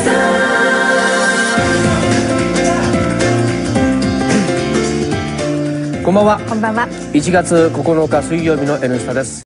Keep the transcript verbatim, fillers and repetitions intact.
こんばんは。 こんばんは。 いちがつここのか水曜日の N スタです。